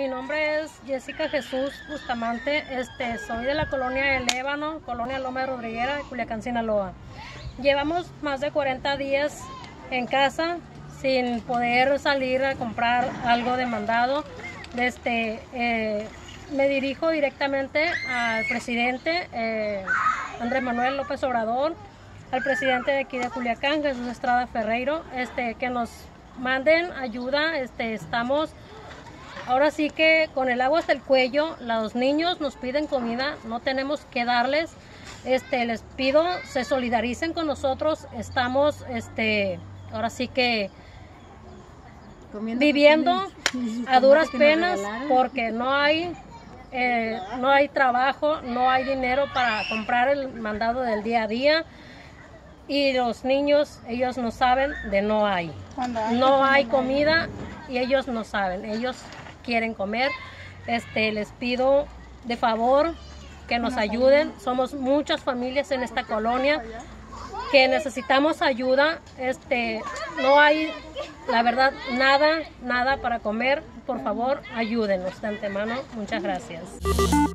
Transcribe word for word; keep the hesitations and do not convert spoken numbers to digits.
mi nombre es Jessica Jesús Bustamante, este, soy de la colonia El Ébano, colonia Loma de Rodriguera, Culiacán, Sinaloa. Llevamos más de cuarenta días en casa sin poder salir a comprar algo de mandado. Este, eh, me dirijo directamente al presidente eh, Andrés Manuel López Obrador, al presidente de aquí de Culiacán, Jesús Estrada Ferreiro, este, que nos manden ayuda. Este, estamos ahora sí que con el agua hasta el cuello. Los niños nos piden comida, no tenemos que darles. Este, les pido se solidaricen con nosotros. Estamos este, ahora sí que Comiendo viviendo a duras penas porque no hay eh, no hay trabajo, no hay dinero para comprar el mandado del día a día. Y los niños, ellos no saben de no hay. No hay comida y ellos no saben. Ellos quieren comer. Este, les pido de favor que nos ayuden. Somos muchas familias en esta colonia que necesitamos ayuda. Este, no hay, la verdad, nada, nada para comer. Por favor, ayúdenos de antemano. Muchas gracias.